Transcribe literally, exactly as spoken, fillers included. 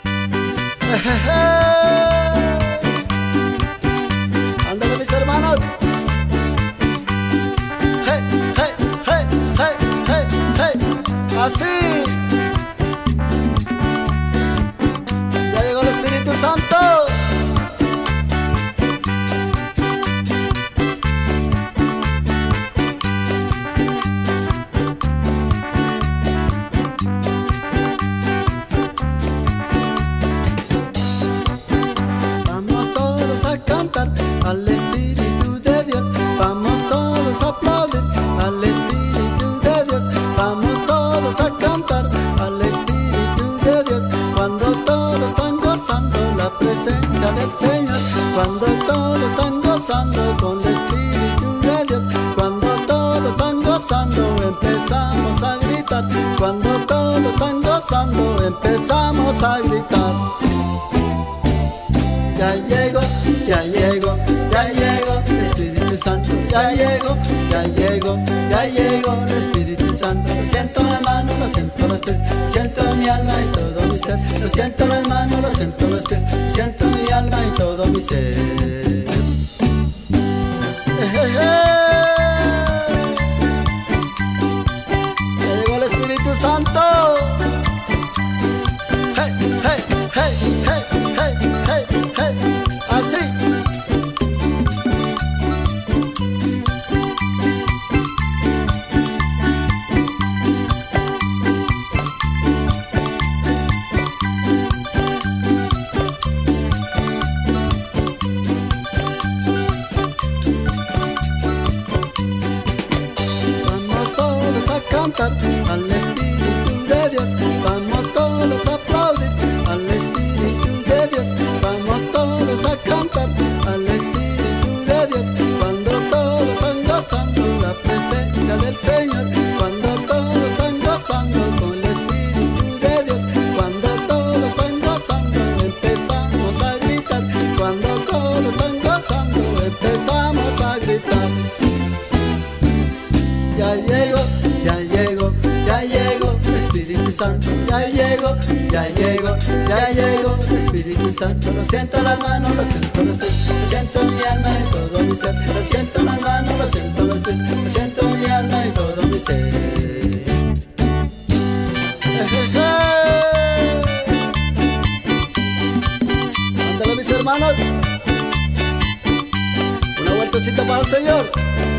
Ándale, mis hermanos. Hey, hey, hey, hey, hey, hey. Así. Ya llegó el Espíritu Santo. Al Espíritu de Dios, vamos todos a aplaudir. Al Espíritu de Dios, vamos todos a cantar. Al Espíritu de Dios, cuando todos están gozando la presencia del Señor. Cuando todos están gozando con el Espíritu de Dios. Cuando todos están gozando, empezamos a gritar. Cuando todos están gozando, empezamos a gritar. Ya llego, ya llego, ya llego, Espíritu Santo, ya llego, ya llego, ya llego, Espíritu Santo. Lo siento en las manos, lo siento en los pies, lo siento en mi alma y todo mi ser. Lo siento en las manos, lo siento en los pies, lo siento en mi alma y todo mi ser. Ya llegó el Espíritu Santo. Hey, hey, hey, hey, hey, hey, hey. Así. Vamos todos a cantar al Espíritu de Dios. Vamos todos a aplaudir al Espíritu de Dios. Vamos todos a cantar al Espíritu de Dios. Cuando todos están gozando la presencia del Señor. Cuando todos están gozando con el Espíritu de Dios. Cuando todos están gozando, empezamos a gritar. Cuando todos están gozando, empezamos a gritar. Ya llego, ya llego, ya llego, Espíritu Santo. Ya llego, ya llego, ya llego, Espíritu Santo. Lo siento en las manos, lo siento en los pies, lo siento en mi alma y todo mi ser. Lo siento en las manos, lo siento en los pies, lo siento en mi alma y todo mi ser. Ándale, mis hermanos. Una vueltecita para el Señor.